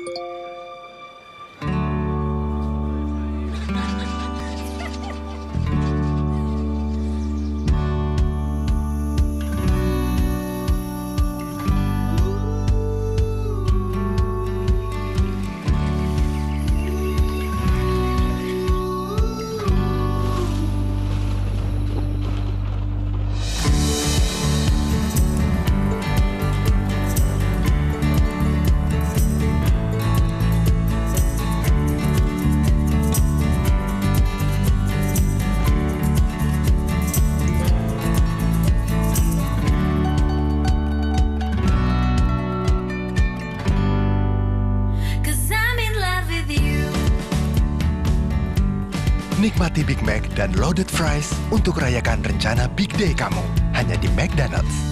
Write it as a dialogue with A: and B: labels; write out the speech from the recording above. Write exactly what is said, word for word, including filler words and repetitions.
A: Nikmati Big Mac dan loaded fries untuk rayakan rencana Big Day kamu. Hanya di McDonald's.